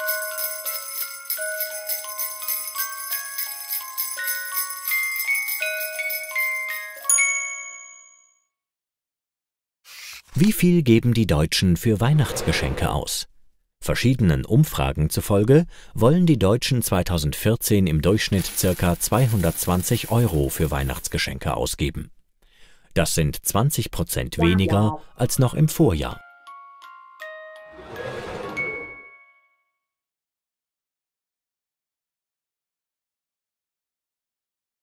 Wie viel geben die Deutschen für Weihnachtsgeschenke aus? Verschiedenen Umfragen zufolge wollen die Deutschen 2014 im Durchschnitt ca. 220 € für Weihnachtsgeschenke ausgeben. Das sind 20% weniger als noch im Vorjahr.